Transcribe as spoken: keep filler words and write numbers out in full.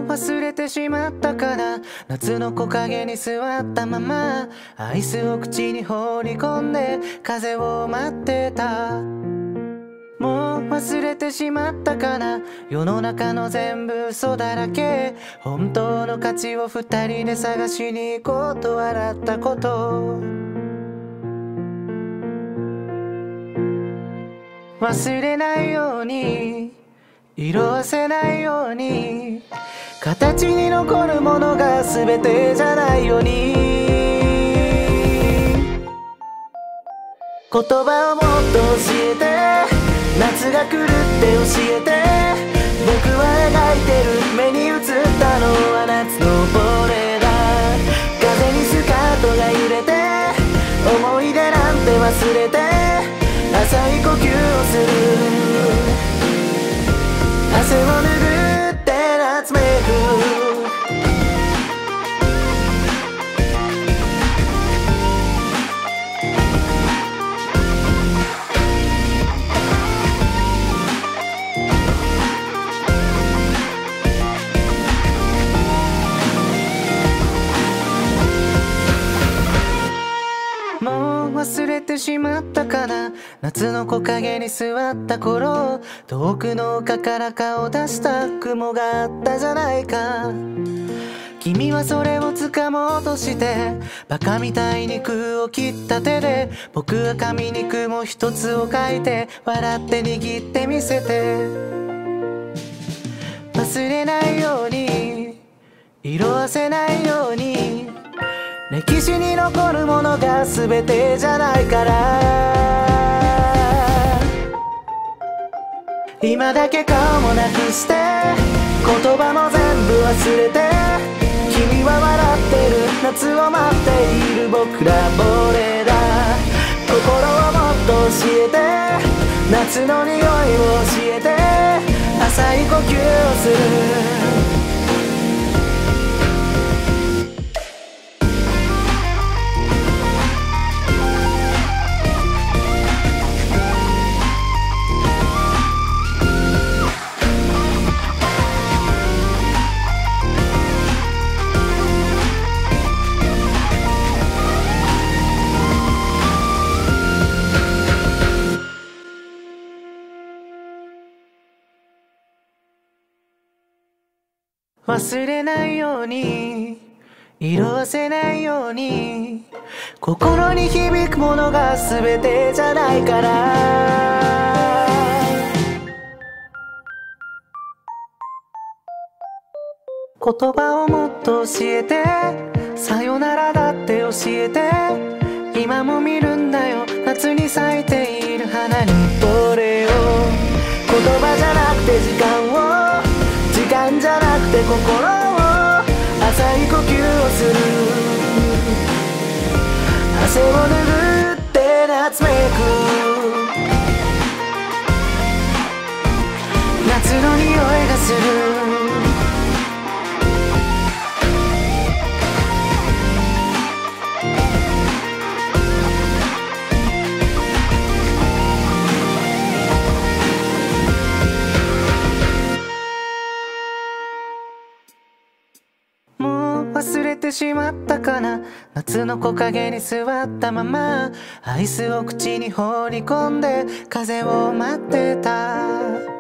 忘れてしまったから、夏の木陰に座ったままアイスを口に放り込んで風を待ってた。もう忘れてしまったかな、世の中の全部嘘だらけ。本当の価値を二人で探しに行こうと笑ったこと、忘れないように色あせないように、形に残るものが全てじゃないように、言葉をもっと教えて、夏が来るって教えて。僕は描いてる目に映ったのは夏のボレーだ。風にスカートが揺れて、思い出なんて忘れて浅い呼吸をする。汗を拭って夏めく。忘れてしまったかな、夏の木陰に座った頃、遠くの丘から顔出した雲があったじゃないか。君はそれを掴もうとして、バカみたいに肉を切った手で、僕は紙に雲一つを書いて笑って握ってみせて。忘れないように色あせないように、歴史に残るものが全てじゃないから。今だけ顔もなくして言葉も全部忘れて、君は笑ってる夏を待っている僕らボレーだ。心をもっと教えて、夏の匂いを教えて浅い呼吸をする。忘れないように色あせないように、心に響くものが全てじゃないから。言葉をもっと教えて、さよならだって教えて。今も見るんだよ夏に咲いている花にどれを。言葉じゃなくて時間を、時間じゃなくて心を、浅い呼吸をする。汗を拭って夏めく。夏の匂いがする。忘れてしまったかな、夏の木陰に座ったままアイスを口に放り込んで風を待ってた。